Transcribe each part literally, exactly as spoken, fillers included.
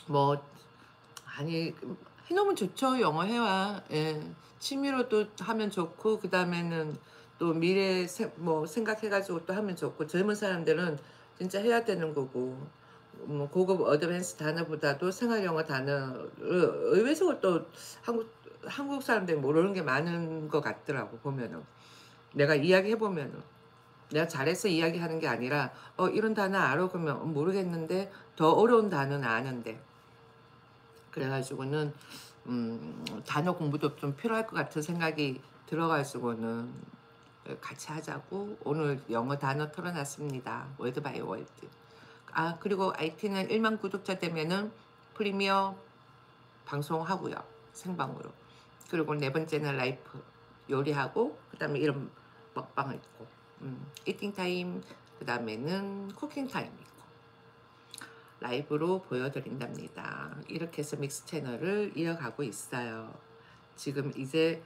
뭐 아니 해놓으면 좋죠. 영어 회화. 예. 취미로도 하면 좋고 그 다음에는 또 미래 세, 뭐 생각해가지고 또 하면 좋고 젊은 사람들은 진짜 해야 되는 거고 뭐 고급 어드밴스 단어보다도 생활 영어 단어를 의외적으로 또 한국 한국 사람들이 모르는 게 많은 것 같더라고 보면은 내가 이야기해 보면은 내가 잘해서 이야기하는 게 아니라 어 이런 단어 알아 그러면 어, 모르겠는데 더 어려운 단어는 아는데 그래가지고는 음, 단어 공부도 좀 필요할 것 같은 생각이 들어가지고는 같이 하자고 오늘 영어 단어 털어놨습니다. 월드 바이 월드. 아 그리고 아이티는 일만 구독자 되면은 프리미어 방송하고요. 생방으로. 그리고 네 번째는 라이프 요리하고 그 다음에 이런 먹방 있고 음, 이팅 타임 그 다음에는 쿠킹 타임 있고 라이브로 보여드린답니다. 이렇게 해서 믹스 채널을 이어가고 있어요. 지금 이제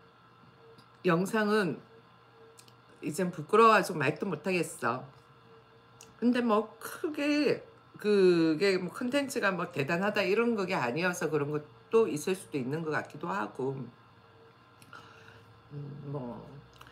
영상은 이젠 부끄러워가지고 말도 못하겠어. 근데 뭐 크게 그게 뭐 컨텐츠가 뭐 대단하다 이런 그게 아니어서 그런 것도 있을 수도 있는 것 같기도 하고 음, 뭐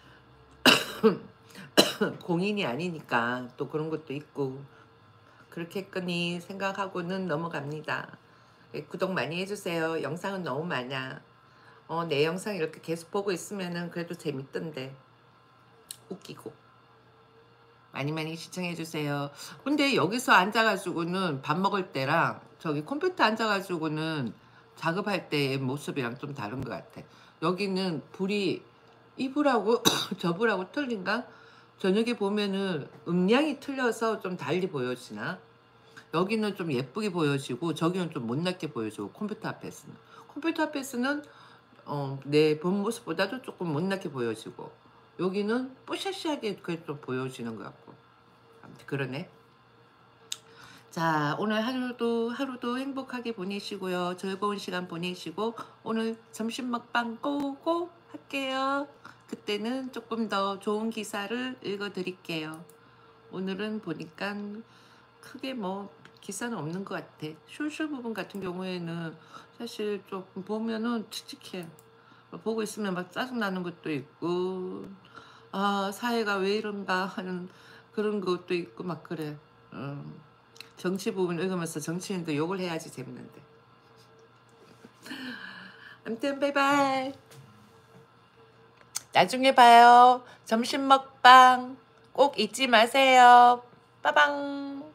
공인이 아니니까 또 그런 것도 있고 그렇게끔이 생각하고는 넘어갑니다. 예, 구독 많이 해주세요. 영상은 너무 많아. 어, 내 영상 이렇게 계속 보고 있으면은 그래도 재밌던데 웃기고 많이 많이 시청해주세요. 근데 여기서 앉아가지고는 밥 먹을 때랑 저기 컴퓨터 앉아가지고는 작업할 때의 모습이랑 좀 다른 것 같아. 여기는 불이 이불하고 저불하고 틀린가? 저녁에 보면은 음량이 틀려서 좀 달리 보여지나? 여기는 좀 예쁘게 보여지고 저기는 좀 못났게 보여지고 컴퓨터 앞에서는 컴퓨터 앞에서는 어, 내 본 모습보다도 조금 못나게 보여지고 여기는 뽀샤시하게 그게 좀 보여지는 것 같고 아무튼 그러네. 자 오늘 하루도 하루도 행복하게 보내시고요. 즐거운 시간 보내시고 오늘 점심 먹방 꼬고 할게요. 그때는 조금 더 좋은 기사를 읽어 드릴게요. 오늘은 보니까 크게 뭐 기사는 없는 것 같아. 숄숄 부분 같은 경우에는 사실 조금 보면은 칙칙해. 보고 있으면 막 짜증나는 것도 있고 아 사회가 왜 이런가 하는 그런 것도 있고 막 그래. 음, 정치 부분 읽으면서 정치인도 욕을 해야지 재밌는데. 아무튼 바이바이. 나중에 봐요. 점심 먹방 꼭 잊지 마세요. 빠방.